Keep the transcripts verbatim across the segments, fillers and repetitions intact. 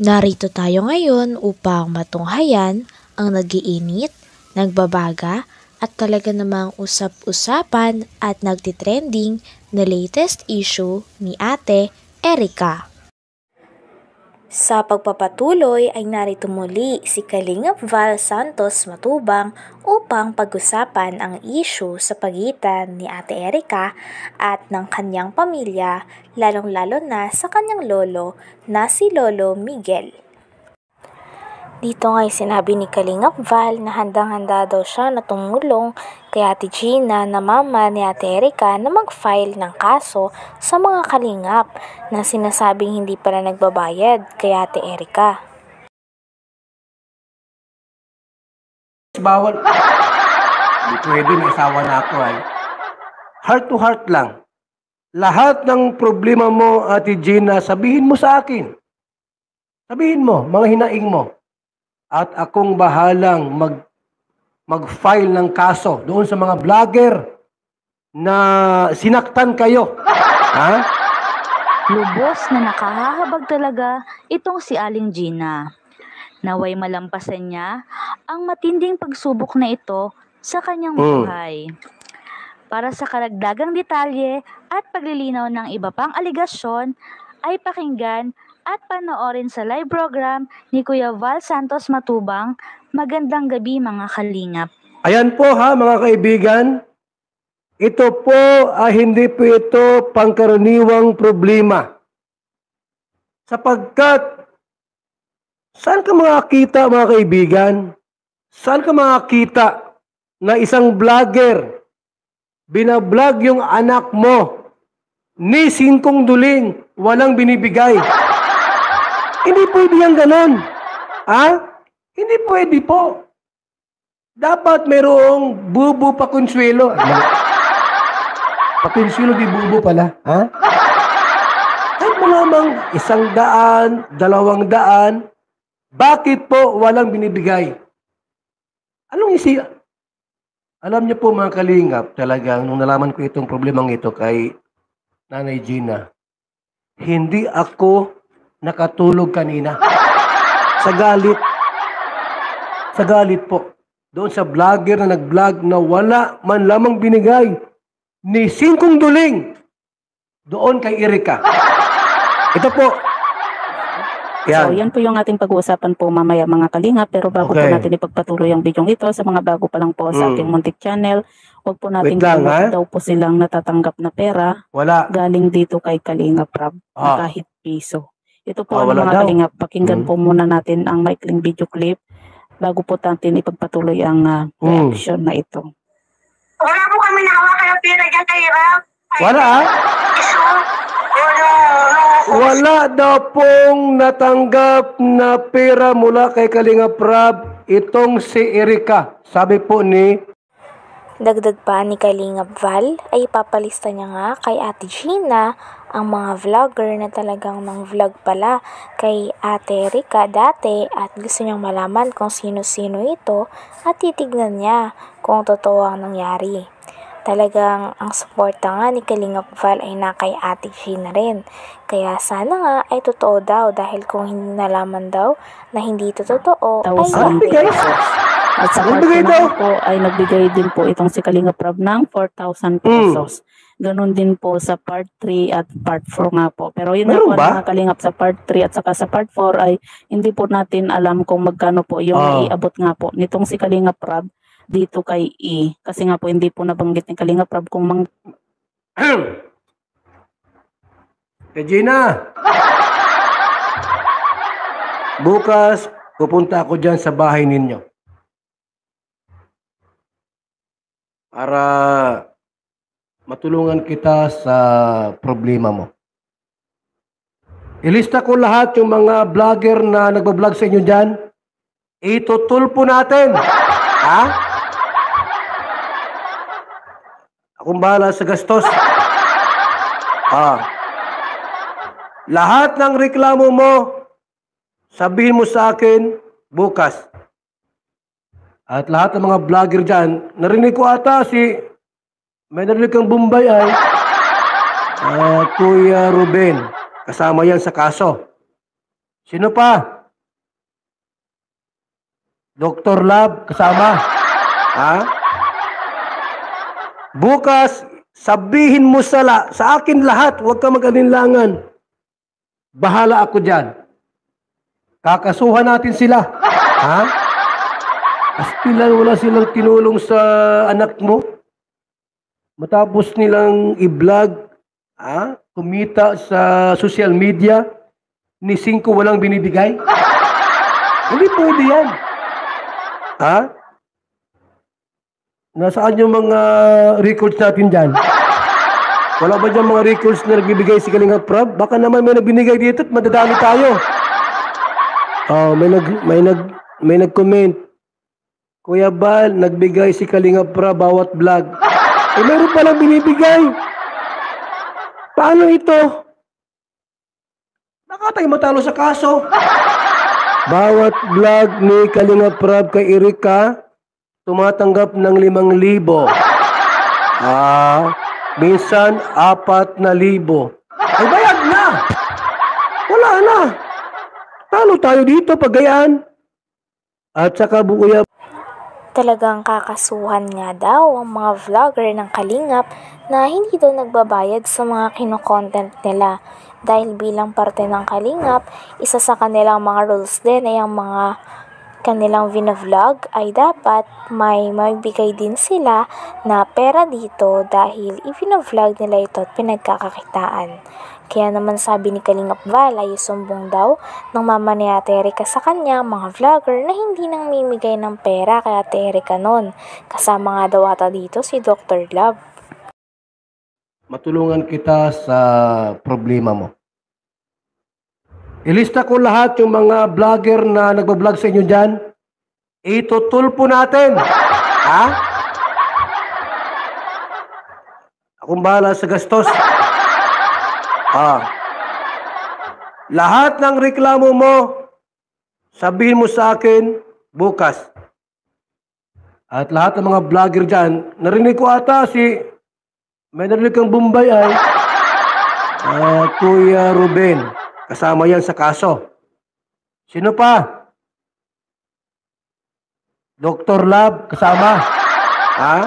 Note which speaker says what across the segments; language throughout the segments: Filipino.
Speaker 1: Narito tayo ngayon upang matunghayan ang nagiinit, nagbabaga at talaga namang usap-usapan at nagtitrending na latest issue ni Ate Erica. Sa pagpapatuloy ay narito muli si Kalingap Val Santos Matubang upang pag-usapan ang issue sa pagitan ni Ate Erica at ng kanyang pamilya, lalong-lalo na sa kanyang lolo na si Lolo Miguel. Dito nga'y sinabi ni Kalingap Val na handang-handa daw siya na tumulong kay Ate Gina na mama ni Ate Erica na mag-file ng kaso sa mga kalingap na sinasabing hindi pala nagbabayad kay Ate Erica.
Speaker 2: Bawal. Hindi pwede, may asawa na ako ay. Heart to heart lang. Lahat ng problema mo, Ate Gina, sabihin mo sa akin. Sabihin mo, mga hinaing mo. At akong bahalang mag, mag-file ng kaso doon sa mga vlogger na sinaktan kayo. Ha?
Speaker 3: Lubos na nakahahabag talaga itong si Aling Gina. Naway malampasan niya ang matinding pagsubok na ito sa kanyang buhay. Mm. Para sa karagdagang detalye at paglilinaw ng iba pang aligasyon ay pakinggan at panoorin sa live program ni Kuya Val Santos Matubang. Magandang gabi mga kalingap.
Speaker 2: Ayan po ha mga kaibigan. Ito po ah, hindi po ito pangkaraniwang problema. Sapagkat saan ka makakita mga kaibigan? Saan ka makakita na isang vlogger binablog yung anak mo ni singkong duling walang binibigay? Hindi pwede yan ganon. Ha? Hindi pwede po. Dapat mayroong bubo pa konsuelo. Pa konsuelo di bubo pala. Ha? Kahit malamang isang daan, dalawang daan, bakit po walang binibigay? Anong isi? Alam niyo po mga kalingap, talagang nung nalaman ko itong problemang ito kay Nanay Gina, hindi ako nakatulog kanina. Sa galit. Sa galit po. Doon sa vlogger na nag-vlog na wala man lamang binigay ni singkong duling doon kay Erica. Ito po.
Speaker 4: Yan. So, yan po yung ating pag-uusapan po mamaya mga kalinga. Pero bago okay. po natin ipagpatuloy ang video ito, sa mga bago pa lang po sa ating muntik channel, huwag po natin
Speaker 2: lang,
Speaker 4: daw po silang natatanggap na pera.
Speaker 2: Wala.
Speaker 4: Galing dito kay Kalinga Prab.
Speaker 2: Ah.
Speaker 4: Kahit piso. Ito po
Speaker 2: ah,
Speaker 4: ang mga
Speaker 2: daw.
Speaker 4: kalingap. Pakinggan
Speaker 2: hmm.
Speaker 4: po muna natin ang maikling video clip bago po natin ipagpatuloy ang uh, reaction hmm. na ito.
Speaker 5: Wala po kami nakawa kayo pera dyan kay Rab.
Speaker 2: Wala ah?
Speaker 5: Iso. Wala.
Speaker 2: Wala daw pong natanggap na pera mula kay Kalinga Prab itong si Erica. Sabi po ni
Speaker 1: Dagdag pa ni Kalingap Val ay papalista niya nga kay Ate Gina ang mga vlogger na talagang mang vlog pala kay Ate Erica dati at gusto niyang malaman kung sino-sino ito at titignan niya kung totoo ang nangyari. Talagang ang suporta nga ni Kalingap Val ay na kay Ate Gina rin. Kaya sana nga ay totoo daw dahil kung hindi nalaman daw na hindi ito totoo ay
Speaker 4: yari. At sa part naman po ay nagbigay din po itong si Kalinga Prab ng four thousand pesos. Mm. Ganon din po sa part three at part four nga po. Pero yun nga po mga kalingap sa part three at saka sa part four ay hindi po natin alam kung magkano po yung oh. iabot nga po nitong si Kalinga Prab dito kay E. Kasi nga po hindi po nabanggit ni Kalinga Prab kung mang...
Speaker 2: Regina! Bukas pupunta ako dyan sa bahay ninyo. Para matulungan kita sa problema mo. Ilista ko lahat yung mga vlogger na nagbablog sa inyo dyan. Itutulpo natin. Ha? Akong bahala sa gastos. Ah. Lahat ng reklamo mo, sabihin mo sa akin bukas. At lahat ng mga vlogger dyan, narinig ko ata si, may narinig kang Bombay ay, uh, Kuya Ruben. Kasama yan sa kaso. Sino pa? Doctor Love, kasama. Ha? Bukas, sabihin mo sa, la, sa akin lahat, huwag ka mag-alinlangan. Bahala ako dyan. Kakasuhan natin sila. Ha? Astilan, wala silang tinulong sa anak mo. Matapos nilang i-vlog, ha? Kumita sa social media, ni Cinco walang binibigay. Hindi pwede yan. Ha? Nasaan yung mga records natin dyan? Wala ba dyan mga records na nagbibigay si Kalinga Prab? Baka naman may nagbinigay dito at madadali tayo. Oh, may nag may nag may nag-comment. Kuya Bal, nagbigay si Kalinga Prab bawat vlog. Eh meron palang binibigay. Paano ito? Baka tayo matalo sa kaso. Bawat vlog ni Kalinga Prab kay Erika tumatanggap ng limang libo. Ah, minsan apat na libo. Ay bayad na. Wala na. Talo tayo dito pagayaan. At saka bukuya.
Speaker 1: Talagang kakasuhan nga daw ang mga vlogger ng Kalingap na hindi daw nagbabayad sa mga kinokontent nila. Dahil bilang parte ng Kalingap, isa sa kanilang mga rules din ay ang mga kanilang vinavlog ay dapat may magbigay din sila na pera dito dahil i-vinavlog nila ito at pinagkakakitaan. Kaya naman sabi ni Kalingap Val ay sumbong daw ng mama ni Ate Erika sa kanya mga vlogger na hindi nang mimigay ng pera kay Ate Erika noon. Kasama nga daw ata dito si Doctor Love.
Speaker 2: Matulungan kita sa problema mo. Ilista ko lahat yung mga vlogger na nagbablog sa inyo dyan. Itutulpo natin. Ha? Akong bahala sa gastos. Ah. Lahat ng reklamo mo, sabihin mo sa akin bukas. At lahat ng mga vlogger dyan, narinig ko ata si, may narinig kang Bombay ay, uh, Kuya Ruben. Kasama yan sa kaso. Sino pa? Doctor Love, kasama. Ha?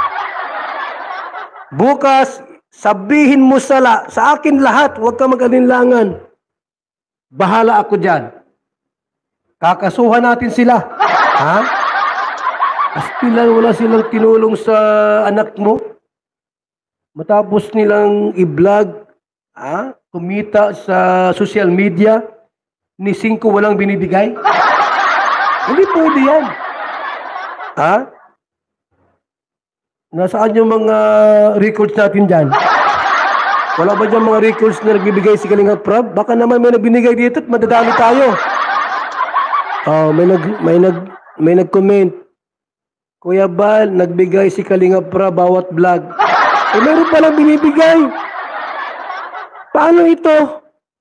Speaker 2: Bukas, sabihin mo sa, la, sa akin lahat, huwag ka mag-alinlangan. Bahala ako dyan. Kakasuhan natin sila. Ha? Astilan, wala silang tinulong sa anak mo. Matapos nilang i-vlog, ha? Kumita sa social media, ni Cinco walang binibigay. Hindi pwede yan. Ha? Nasaan yung mga records natin dyan? Wala ba dyan mga records na nagbibigay si Kalinga Prab? Baka naman may nagbinigay dito at madadali tayo. Oh, may nag may nag may nag-comment. Kuya Bal, nagbigay si Kalinga Prab bawat vlog. Eh meron palang binibigay. Paano ito?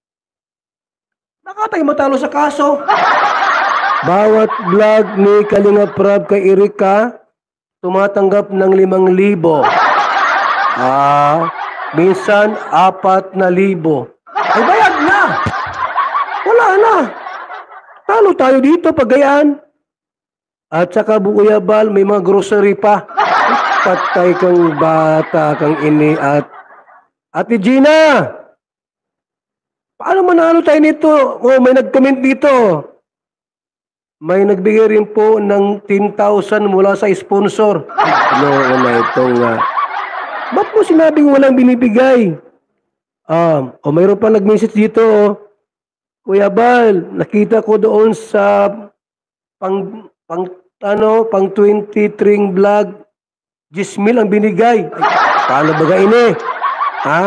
Speaker 2: Baka tayo matalo sa kaso. Bawat vlog ni Kalinga Prab kay Erika tumatanggap ng limang libo. Ah, minsan apat na libo. Ay bayad na. Wala na. Talo tayo dito pagayaan. At saka Kuya Bal, may mga grocery pa. Patay kang bata, kang ini at Ate Gina. Paano manalo tayo nito? Oh, may nag-comment dito. May nagbigay rin po ng ten thousand mula sa sponsor. Ano na itong... Uh, ba't mo sinabing walang binibigay? Um, o mayroon pa nag-message dito. Oh. Kuya Bal, nakita ko doon sa pang, pang, ano, pang twenty-three vlog, ten mil ang binigay. Ay, paano ba ini? Ha?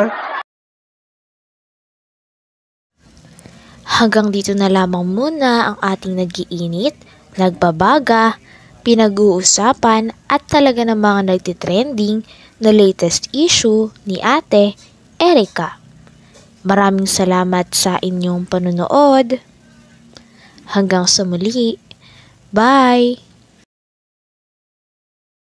Speaker 1: Hanggang dito na lamang muna ang ating nag-iinit, nagbabaga, pinag-uusapan at talaga ng mga nagtitrending na latest issue ni Ate Erika. Maraming salamat sa inyong panunood. Hanggang sa muli. Bye!